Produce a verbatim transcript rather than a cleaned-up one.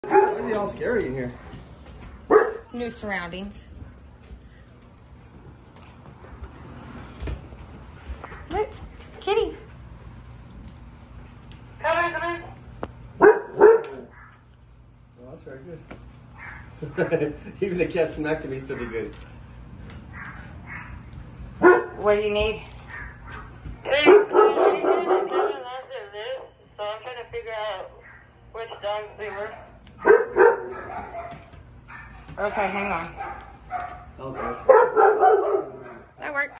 Why is it all scary in here? New surroundings. Look, kitty. Come in, come in. Oh, that's very good. Even the cat smacked him, he still did good. What do you need? Hey, so I'm trying to figure out which dogs they were. Okay, hang on. That was good. That worked.